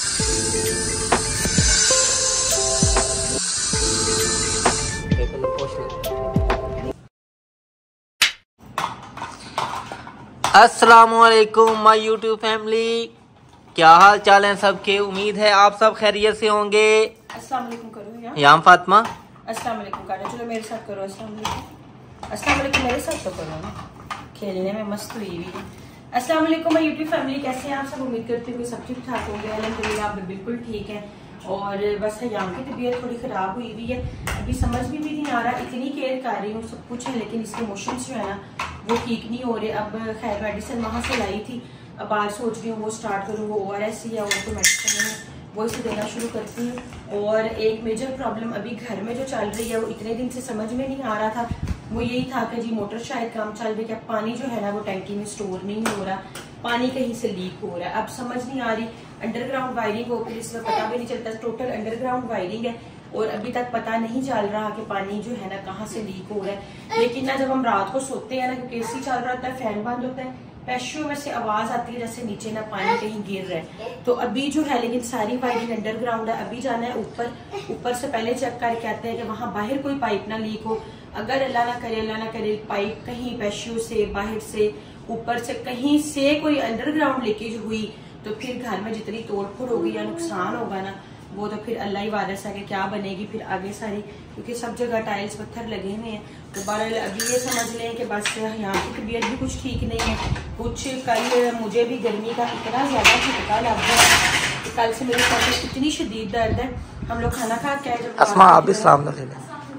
अस्सलामुअलैकुम my YouTube family, क्या हाल चाल है सबके। उम्मीद है आप सब खैरियत से होंगे। अस्सलाम वालेकुम करो याम फातिमा, अस्सलाम वालेकुम करो। चलो मेरे साथ करो अस्सलाम वालेकुम मेरे साथ तो करो ना, खेलने में मस्त हुई हुई है। अस्सलाम वालेकुम माय यूट्यूब फैमिली, कैसे हैं आप सब। उम्मीद करती हूँ सब ठीक ठाक होंगे। अल्हम्दुलिल्लाह आप बिल्कुल ठीक है। और बस याम की तबीयत थोड़ी ख़राब हुई हुई है, अभी समझ भी नहीं आ रहा। इतनी केयर कर रही हूँ सब कुछ है, लेकिन इसके इमोशंस जो है ना वो ठीक नहीं हो रहे। अब खैर मेडिसिन वहाँ से लाई थी, अब आज सोच रही हूँ वो स्टार्ट करूँ। वो ORS या वो तो मेडिसिन है वो इसे देना शुरू करती हूँ। और एक मेजर प्रॉब्लम अभी घर में जो चल रही है वो इतने दिन से समझ में नहीं आ रहा था, वो यही था कि जी मोटर शायद काम चल रही है, पानी जो है ना वो टैंकी में स्टोर नहीं हो रहा, पानी कहीं से लीक हो रहा है। अब समझ नहीं आ रही, अंडरग्राउंड वायरिंग हो फिर इसमें पता भी नहीं चलता। टोटल अंडरग्राउंड वायरिंग है और अभी तक पता नहीं चल रहा कि पानी जो है ना कहाँ से लीक हो रहा है। लेकिन ना जब हम रात को सोते हैं ना, क्योंकि AC चल रहा होता है, फैन बंद होता है, पैशों में से आवाज आती है जैसे नीचे ना पानी कहीं गिर रहा है। तो अभी जो है लेकिन सारी वायरिंग अंडरग्राउंड है। अभी जाना है ऊपर से पहले चेक करके आते हैं कि वहाँ बाहर कोई पाइप ना लीक हो। अगर अल्लाह ना करे पाइप कहीं पैशों से, बाहर से, ऊपर से कहीं से कोई अंडरग्राउंड लीकेज हुई तो फिर घर में जितनी तोड़ फोड़ होगी या नुकसान होगा ना वो तो फिर अल्लाह ही वारिस है कि क्या बनेगी फिर आगे सारी, क्योंकि सब जगह टाइल्स पत्थर लगे हुए हैं। तो बहरहाल अभी ये समझ लें कि बस यहाँ की तबीयत भी कुछ ठीक नहीं है। कुछ कल मुझे भी गर्मी का इतना ज्यादा झटका लग गया कि कल से मेरे साथ इतनी शदीद दर्द है। हम लोग खाना खा के आए, जब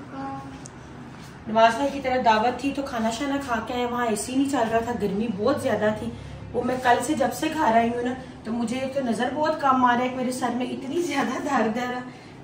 नवाज भाई की तरह दावत थी तो खाना शाना खा के आए, वहाँ AC नहीं चल रहा था, गर्मी बहुत ज्यादा थी। वो मैं कल से जब से घर आई हूँ ना तो मुझे तो नजर बहुत कम आ रहा है, मेरे सर में इतनी ज्यादा दर्द है।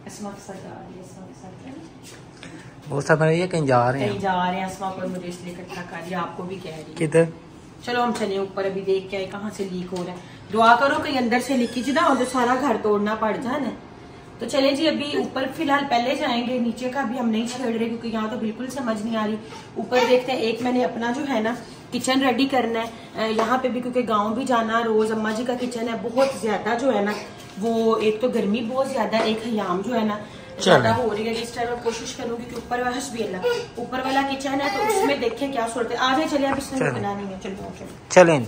वो सब कहीं जा रहे हैं असमा पर मुझे इसलिए इकट्ठा कर दिया, आपको भी कह रही किधर। चलो हम चले ऊपर, अभी देख के आए कहाँ से लीक हो रहा है। दुआ करो कहीं अंदर से लीकेज ना हो जो सारा घर तोड़ना पड़ जाए ना। तो चले जी अभी ऊपर फिलहाल पहले जाएंगे, नीचे का भी हम नहीं छेड़ रहे क्योंकि यहाँ तो बिल्कुल समझ नहीं आ रही। ऊपर देखते हैं, एक मैंने अपना जो है ना किचन रेडी करना है यहाँ पे भी, क्योंकि गांव भी जाना रोज। अम्मा जी का किचन है बहुत ज्यादा जो है ना वो, एक तो गर्मी बहुत ज्यादा, एक हयाम जो है ना ज्यादा हो रही है। इस टाइम मैं कोशिश करूंगी कि ऊपर ऊपर वाला किचन है तो उसमें देखें क्या सूरत है। आ जाए चलिए, अब इसमें बनानी है। चलें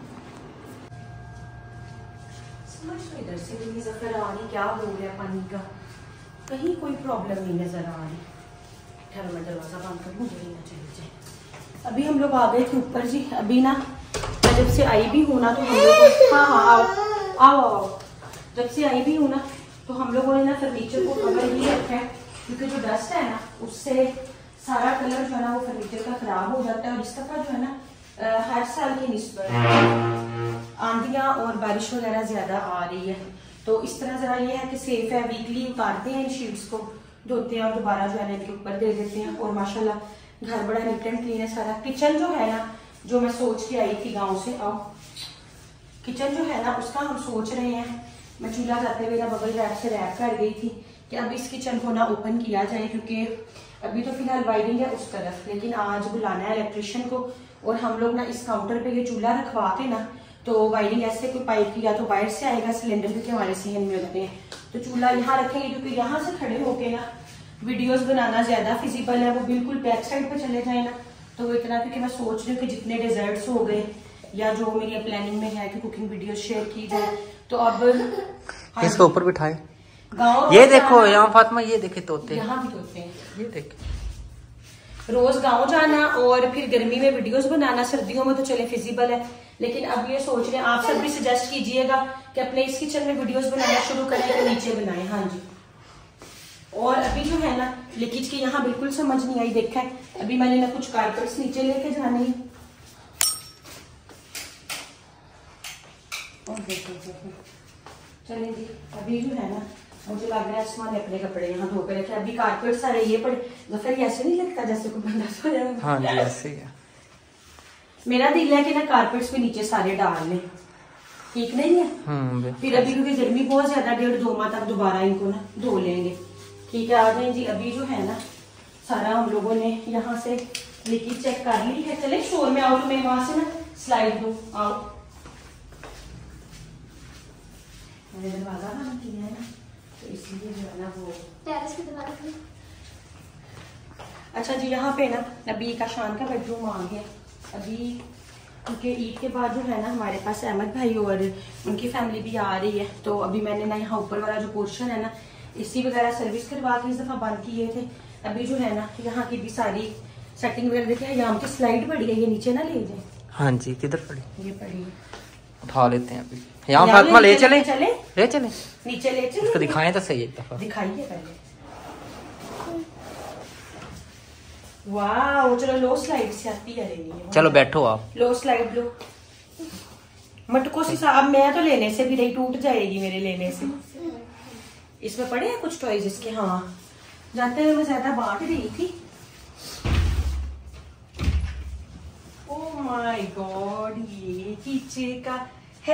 इधर से भी नजर आ रही क्या हो गया पानी का, कहीं कोई प्रॉब्लम नहीं नजर आ रही। ठहरो मैं दरवाजा बंद कर लूं, यही ना चली जाए। अभी हम लोग आ गए थे ऊपर जी। अभी ना मैं जब से आई भी हूँ ना तो हम लोग हाँ आओ जब से आई भी हूँ ना तो हम लोगों ने ना फर्नीचर को कवर ही रखा है, क्योंकि जो डस्ट है ना उससे सारा कलर जो है ना वो फर्नीचर का खराब हो जाता है। और इस दफा जो है ना हर साल की निस्बत आंधियां और बारिश वगैरह ज्यादा आ रही है, तो इस तरह जरा ये है कि सेफ है। वीकली उतारते हैं इन शीट्स को, धोते हैं और दोबारा जो है इनके ऊपर दे देते हैं। और माशाल्लाह घर बड़ा नीट एंड क्लीन है सारा। किचन जो है ना जो मैं सोच के आई थी गांव से, आओ किचन जो है ना उसका हम सोच रहे हैं, मैं चूल्हा जाते हुए ना बबल रैप से रैप कर गई थी कि अब इस किचन को ना ओपन किया जाए, क्योंकि अभी तो फिलहाल वायरिंग है उस तरफ, लेकिन आज बुलाना है इलेक्ट्रिशियन को। और हम लोग ना इस काउंटर पे ये चूल्हा रखवाते ना तो वायरिंग ऐसे कोई पाइप की या तो बाहर से आएगा, सिलेंडर के हमारे सहन में होते हैं, तो चूल्हा यहाँ रखेंगे, क्योंकि यहाँ से खड़े होके ना वीडियोस बनाना ज्यादा फिजिबल है। वो बिल्कुल बैक साइड पे चले जाए ना तो वो इतना, क्योंकि मैं सोच रही हूँ कि जितने डेजर्ट्स हो गए या जो मेरी प्लानिंग में है कि कुकिंग वीडियो शेयर की जाए, तो अब इसके ऊपर बिठाए। ये देखो यहाँ फातिमा, ये देखे तोते, यहाँ भी तोते हैं, ये देखे। रोज गांव जाना और फिर गर्मी में वीडियोस बनाना, सर्दियों में तो चले फिजिबल है, लेकिन अब ये सोच रहे हैं आप सब भी सजेस्ट कीजिएगा कि अपने इस किचन में वीडियोस बनाना शुरू करें तो नीचे बनाएं। हाँ जी। और अभी जो है ना लीकेज की यहाँ बिल्कुल समझ नहीं आई। देखा है अभी मैंने ना कुछ कारपेट्स नीचे लेके जाने हैं। चलें जी, अभी जो है ना मुझे लग रहा है आसमान ने अपने कपड़े यहाँ धो के रखे। अभी कारपेट सारे ये पड़े, जफर ऐसे नहीं लगता जैसे कोई बंदा सो जाए। हाँ जी ऐसे ही है। मेरा दिल है कि ना कारपेट्स भी नीचे सारे डाल लें, ठीक नहीं है। फिर अभी क्योंकि गर्मी बहुत ज्यादा, 1.5-2 माह तक दोबारा इनको ना धो लेंगे। ठीक है, आ जाए जी। अभी जो है ना सारा हम लोगों ने यहाँ से लीकेज चेक कर ली है। चले स्टोर में आओ तो मैं वहां से ना स्लाइड दूं, आओ। मैंने दरवाजा बंद किया है ना, तो इसलिए जो है ना वो टेरेस पे दरवाजा। अच्छा जी, यहाँ पे ना अभी का शान का बेडरूम आ गया अभी, क्योंकि ईद के बाद जो है ना हमारे पास अहमद भाई और उनकी फैमिली भी आ रही है, तो अभी मैंने ना यहाँ ऊपर वाला जो पोर्शन है ना एसी वगैरह सर्विस करवा के इस दफ़ा बंद किए थे। अभी जो है ना यहाँ की भी सारी सेटिंग वगैरह देखिए, यहाँ की स्लाइड पड़ी है, ये नीचे ना ले जाए। हाँ जी, किधर पड़ी? ये पड़ी है, उठा लेते हैं अभी। यहाँ फातिमा ले चले, ले चले नीचे ले चले, इसको दिखाएं तो सही एक दफा। दिखाइए पहले। वाह, चलो लो स्लाइड से आती है, चलो बैठो आप, लो स्लाइड लो। मटकों से अब मैं तो लेने से भी नहीं, टूट जाएगी मेरे लेने से। इसमें पड़े हैं कुछ टॉयज इसके। हाँ, जाते हुए मैं ज्यादा बांट रही थी। ओह माय गॉड, ये कीचे का है,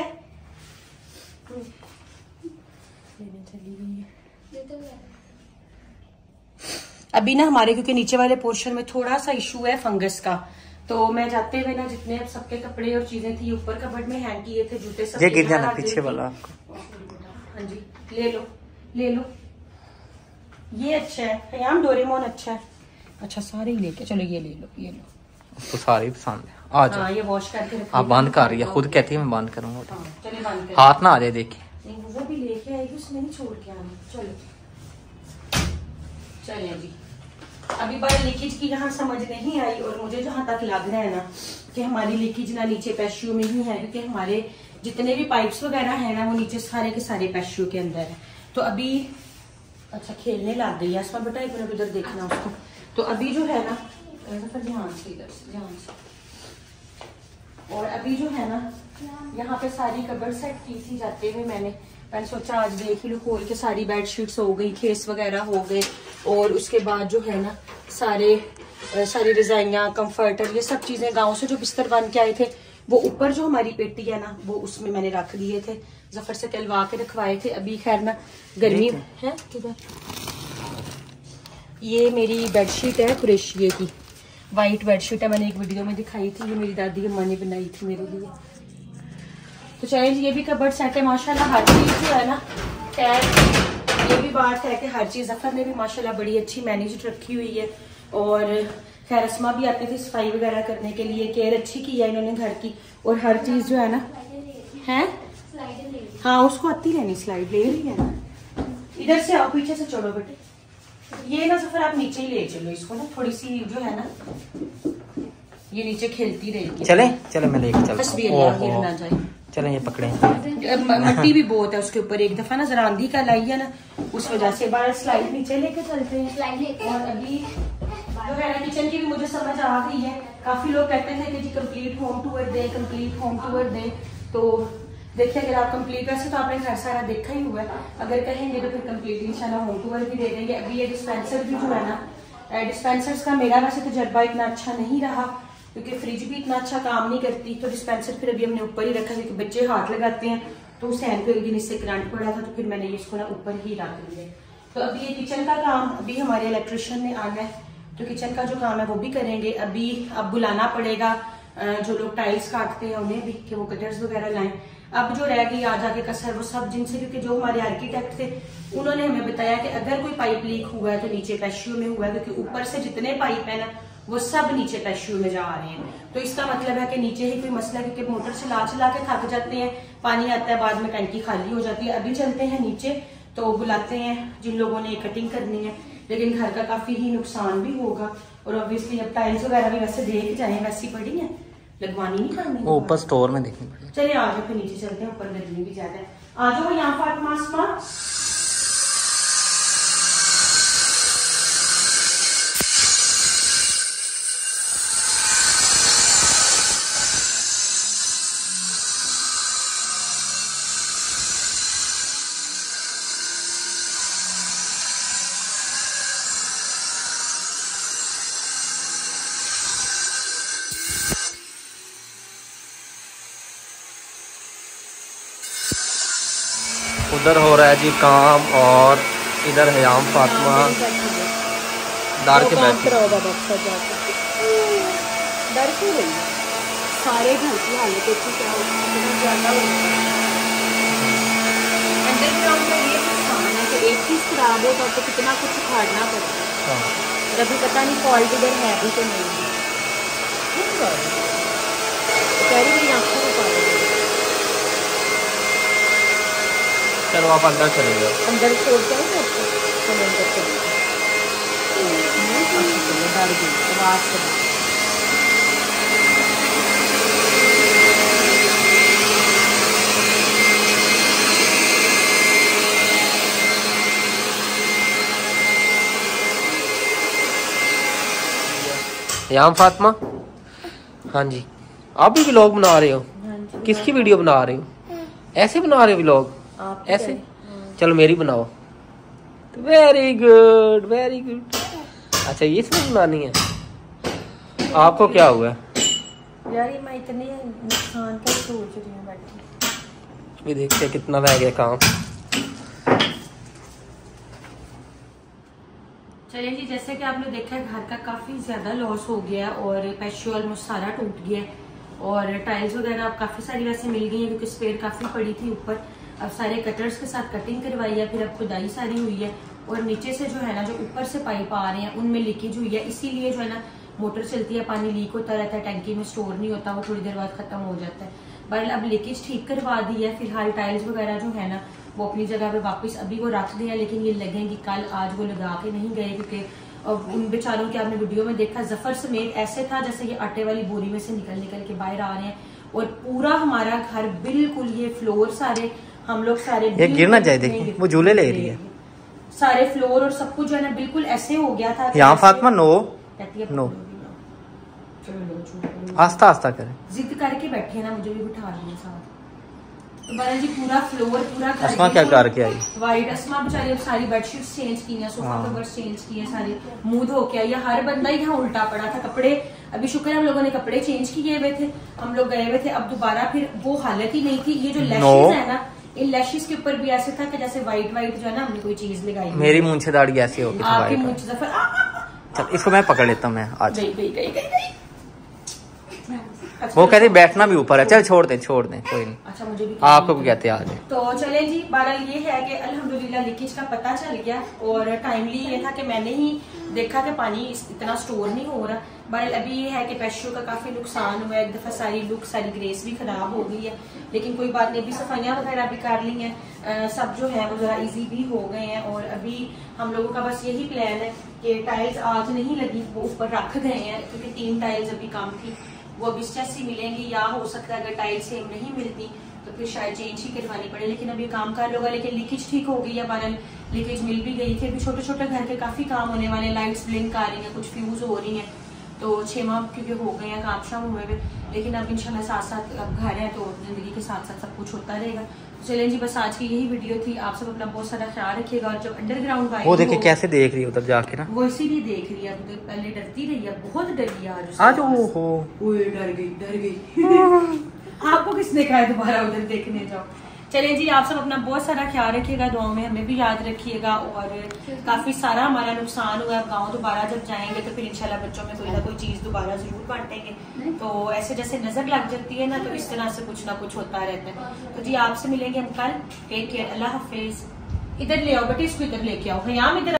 लेने चली गई है। अभी ना हमारे क्योंकि नीचे वाले पोर्शन में थोड़ा सा इशू है फंगस का, तो मैं जाते हुए ना जितने अब सबके कपड़े और चीजें थी ऊपर कबर्ड में हैंग किए थे, जूते सब ये गिर जाना पीछे वाला आपको। हाँ जी, ले लो ले लो, ये अच्छा है खयाम, डोरेमोन अच्छा है। अच्छा सारे ही लेके चलो, ये ले लो, ये लो, उसको सारे पसंद है। आ जाओ, ये वॉश करके रखो। आप बंद कर रही है, खुद कहती है मैं बंद करूंगा। चलिए बंद कर, हाथ ना आ जाए देखिए। नहीं वो भी लेके आएगी, उसमें नहीं छोड़ के आना। चलो चलिए जी, अभी बार लीकेज की यहाँ समझ नहीं आई, और मुझे जहाँ तक लग रहा है ना कि हमारी लीकेज ना नीचे पैशियो में ही है, क्योंकि हमारे जितने भी पाइप्स वगैरह है ना वो नीचे सारे के सारे पैशियो के अंदर है। तो अभी अच्छा खेलने लग गई है इसमें, बेटा एक मिनट उधर देखना उसको। तो अभी जो है ना ध्यान से, इधर से ध्यान से, और अभी जो है ना यहाँ पे सारी कबर सेट की थी जाते हुए, मैंने सोचा आज देख ही लो खोल के, सारी बेडशीट्स हो गई, खेस वगैरह हो गए, और उसके बाद जो है ना सारी रजाइयाँ, कंफर्टर, ये सब चीजें गांव से जो बिस्तर बन के आए थे वो ऊपर जो हमारी पेटी है ना वो उसमें मैंने रख दिए थे, जफर से कहलवा के रखवाए थे। अभी खैर ना गर्मी है, किधर ये मेरी बेडशीट है कुरैशिये की, वाइट बेडशीट है, मैंने एक वीडियो में दिखाई थी, ये मेरी दादी की माँ ने बनाई थी मेरे लिए। तो चलिए ये भी कबर्ड सेट है माशाल्लाह, हर चीज जो है ना खैर ये भी बात है कि हर चीज जफर ने भी माशाल्लाह बड़ी अच्छी मैनेज रखी हुई है, और खैर अस्मा भी आती थी सफाई वगैरह करने के लिए, केयर अच्छी की है इन्होंने घर की, और हर चीज जो है ना है। हाँ उसको आती रहनी, स्लाइड ले रही है ना। इधर से आओ, पीछे से चढ़ो बेटे, ये ना सफर आप नीचे ही ले चलो इसको ना, थोड़ी सी जो है ना ये नीचे खेलती रहेगी। चले चले मैं लेके चलता हूं, गिर ना जाए। चले ये पकड़े, मट्टी भी बहुत है उसके ऊपर, एक दफा ना जरा आंधी का लाई है ना उस वजह से बार स्लाइड नीचे लेके चलते हैं। और अभी जो है ना किचन की भी मुझे समझ आ गई है, काफी लोग कहते थे कि जी कंप्लीट होम टूर दे, कंप्लीट होम टूर दे, तो देखिए अगर आप कंप्लीट, वैसे तो आपने घर सारा देखा ही हुआ है, अगर कहेंगे तो फिर कंप्लीट इंशाल्लाह होम टूर भी दे देंगे। अभी ये डिस्पेंसर भी जो है ना, डिस्पेंसर्स का मेरा वैसे तजर्बा इतना अच्छा नहीं रहा, क्योंकि फ्रिज भी इतना अच्छा काम नहीं करती, तो डिस्पेंसर फिर अभी हमने ऊपर ही रखा, क्योंकि बच्चे हाथ लगाते हैं, तो उस हैंड पे एक दिन इससे करंट पड़ा था, तो फिर मैंने इसको ना ऊपर ही रख दिया। तो अभी ये किचन का काम, अभी हमारे इलेक्ट्रिशियन ने आना है, तो किचन का जो काम है वो भी करेंगे। अभी अब बुलाना पड़ेगा जो लोग टाइल्स काटते हैं उन्हें भी, कि वो कटर्स वगैरह लाएं। अब जो रह गई आज आगे कसर वो सब जिनसे, क्योंकि जो हमारे आर्किटेक्ट थे उन्होंने हमें बताया कि अगर कोई पाइप लीक हुआ है तो नीचे पैशियो में हुआ है, क्योंकि ऊपर से जितने पाइप है ना वो सब नीचे पैशियो में जा रहे हैं। तो इसका मतलब है कि नीचे ही कोई मसला है, क्योंकि मोटर चला के थक जाते हैं, पानी आता है बाद में टंकी खाली हो जाती है। अभी चलते हैं नीचे, तो बुलाते हैं जिन लोगों ने कटिंग करनी है, लेकिन घर का काफी ही नुकसान भी होगा, और ऑब्वियसली अब टाइल्स वगैरह भी वैसे देख जाए, वैसी पड़ी है, लगवानी नहीं पड़नी, वो ऊपर स्टोर में देखनी पड़ेगी। चलिए आ जाओ फिर नीचे चलते हैं, ऊपर गर्मी भी ज्यादा है। आ जाओ यहाँ फातिमा अस्मा। उधर हो रहा है जी काम, और इधर है आम फातिमा डर के बैठी, डर क्यों रही है? सारे घर की हालत इतनी क्या ज्यादा अंडरग्राउंड में ये नुकसान है कि एक चीज खराब होता तो कितना कुछ उखाड़ना पड़ता है। और अभी पता नहीं फॉल्ट इधर है भी तो नहीं कह रही मेरी आंखों को पा रही। चलो आप अंदर चले जाओ, अंदर छोड़ते हैं आपको अंदर चले डर गई आवाज से। याम फातिमा, हाँ जी, आप भी व्लॉग बना रहे हो? किसकी वीडियो बना रहे हो? ऐसे बना रहे हो व्लॉग? ऐसे? चलो मेरी बनाओ। Very good very good. अच्छा ये सब बनानी है? आपको क्या हुआ यार? ये मैं इतने नुकसान का सोच रही हूँ बैठी। ये देखते कितना रह गया काम। चलिए जी, जैसे कि आपने देखा है घर का काफी ज्यादा लॉस हो गया और पैशो ऑलमोस्ट सारा टूट गया और टाइल्स वगैरह अब काफी सारी वैसे मिल गई है क्योंकि स्पेयर काफी पड़ी थी ऊपर। अब सारे कटर्स के साथ कटिंग करवाई है, फिर अब खुदाई सारी हुई है और नीचे से जो है ना जो ऊपर से पाइप आ रहे हैं उनमें लीकेज हुई है। इसीलिए जो है ना मोटर चलती है, पानी लीक होता रहता है, टैंकी में स्टोर नहीं होता, वो थोड़ी देर बाद खत्म हो जाता है। बट अब लीकेज ठीक करवा दी है। फिलहाल टाइल्स वगैरह जो है ना वो अपनी जगह पे वापस अभी वो रख दिया, लेकिन ये लगेंगी कल। आज वो लगा के नहीं गए क्योंकि उन बेचारों के आपने वीडियो में देखा जफर समेत ऐसे था जैसे ये आटे वाली बोरी में से निकल निकल के बाहर आ रहे हैं। और पूरा हमारा घर बिल्कुल ये फ्लोर सारे हम लोग सारे ये गिरना चाहिए, देखिए वो झूले ले रही है। सारे फ्लोर और सब कुछ जो है ना बिल्कुल ऐसे हो गया था। यहाँ फातिमा नो नो, आस्ता आस्ता करें। जिद करके बैठे ना, मुझे भी बिठा लिया साथ। तो बना जी पूरा फ्लोर पूरा अस्मा क्या करके आई? वाइट अस्मा बेचारी अब सारी बेडशीट्स चेंज की है, सोफा कवर्स चेंज किए, सारे मुंह धो के आई। हर बंदा यहाँ उल्टा पड़ा था। कपड़े अभी शुक्र है हम लोगों ने कपड़े चेंज किए हुए थे, हम लोग गए हुए थे। अब दोबारा फिर वो हालत ही नहीं थी। ये जो लैशेस है ना, इन लैशेस के ऊपर भी ऐसे था कि जैसे व्हाइट व्हाइट जो है ना हमने कोई चीज लगाई। मेरी मूंछ दाढ़ी ऐसी होगी। आपकी मूंछ जफर। चल इसको मैं पकड़ लेता हूँ। मैं आज गई। वो कहते बैठना भी ऊपर है। चल छोड़ दे कोई नहीं। अच्छा मुझे भी आपको भी कहते आज। तो चले जी, बहरहाल ये है कि अल्हम्दुलिल्लाह लीकेज का पता चल गया और टाइमली ये था कि मैंने ही देखा कि पानी इतना स्टोर नहीं हो रहा। बहरहाल अभी ये है कि पैशो का काफी नुकसान हुआ है। एक दफा सारी लुक सारी ग्रेस भी खराब हो गई है, लेकिन कोई बात नहीं, अभी सफाइयां वगैरह भी कर ली हैं। सब जो है वो जरा इजी भी हो गए हैं और अभी हम लोगों का बस यही प्लान है कि टाइल्स आज नहीं लगी, वो ऊपर रख गए हैं क्योंकि 3 टाइल्स अभी कम थी, वो अब इस जैसी मिलेंगी। या हो सकता है अगर टाइल सेम नहीं मिलती तो फिर शायद चेंज ही करवानी पड़े, लेकिन अब ये काम कर लोगा। लेकिन लीकेज ठीक हो गई है, बहरहाल लीकेज मिल भी गई थी। अभी छोटे छोटे घर के काफी काम होने वाले, लाइट्स ब्लिंक आ रही हैं, कुछ फ्यूज हो रही हैं। तो 6 माह क्योंकि हो गए हैं काम शाम हुए हुए, लेकिन अब इंशाल्लाह साथ साथ अब घर है तो जिंदगी के साथ साथ सब कुछ होता रहेगा। चलें जी, बस आज की यही वीडियो थी। आप सब अपना बहुत सारा ख्याल रखिएगा और जब अंडरग्राउंड वो देखिए कैसे देख रही है उधर जाके ना, वो इसीलिए देख रही है। तो पहले डरती रही है, बहुत डरी है आज। ओहो डर गई। आपको किसने कहा है दोबारा उधर देखने जाओ? चलें जी, आप सब अपना बहुत सारा ख्याल रखिएगा, दुआओं में हमें भी याद रखिएगा। और काफी सारा हमारा नुकसान हुआ है। गाँव दोबारा जब जाएंगे तो फिर इंशाल्लाह बच्चों में कोई ना कोई चीज दोबारा जरूर बांटेंगे। तो ऐसे जैसे नजर लग जाती है ना, तो इस तरह से कुछ ना कुछ होता रहता है। तो जी आपसे मिलेंगे हम कल। टेक केयर, अल्लाह हाफिज। इधर ले आओ बेटे, इसको इधर लेके आओ। हम इधर